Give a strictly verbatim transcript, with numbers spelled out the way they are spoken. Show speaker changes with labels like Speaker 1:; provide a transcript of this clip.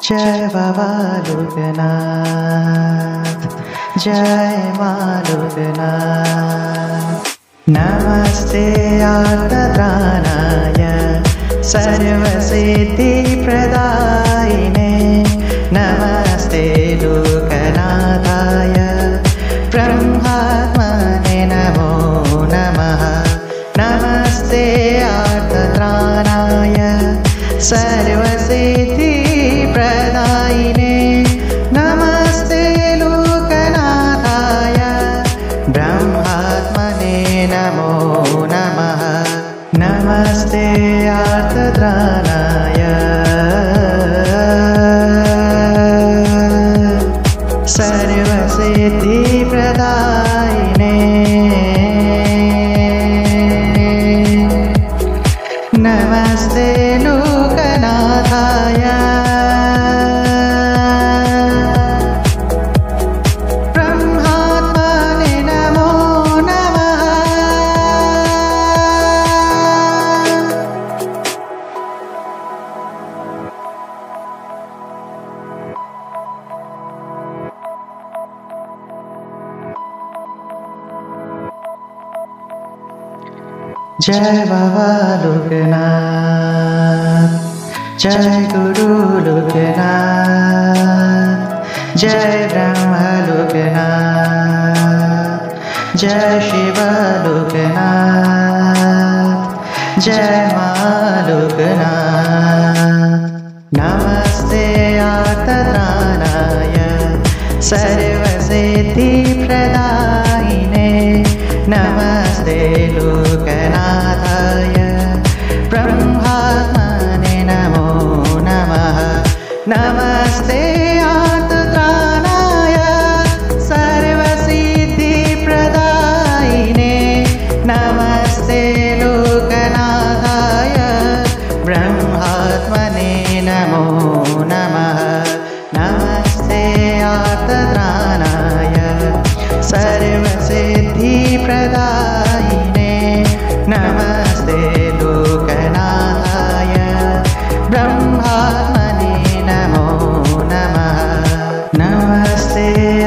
Speaker 1: जय बाबा लोकनाथ, जय माँ लोकनाथ। नमस्ते आर्तत्राणाय सर्वसिद्धिप्रदायिने, नमस्ते लोकनाथाय ब्रह्मात्मने नमो नमः। नमस्ते आर्तत्राणाय सर्वसिद्धिप्रदायिने, नमस्ते लोकनाथाय ब्रह्मात्मने नमो नमः। नमस्ते आर्तत्राणाय सर्वसिद्धिप्रदायिने, नमस्ते लोकनाथाय ब्रह्मात्मने नमो नमः। जय बाबा लोकनाथ, जय गुरु लोकनाथ, जय ब्रह्मा लोकनाथ, जय शिव लोकनाथ, जय माँ लोकनाथ। नमस्ते आर्तत्राणाय सर्वसिद्धिप्रदायिने, नमस्ते लोकनाथाय ब्रह्मात्मने नमो नमः। नमस्ते आर्तत्राणाय सर्वसिद्धिप्रदायिने, नमस्ते लोकनाथाय ब्रह्मात्मने नमो नमः। नमस्ते आर्तत्राणाय सर्वसिद्धिप्रदायिने, नमस्ते लोकनाथाय ब्रह्मात्मने नमो नमः। नमस्ते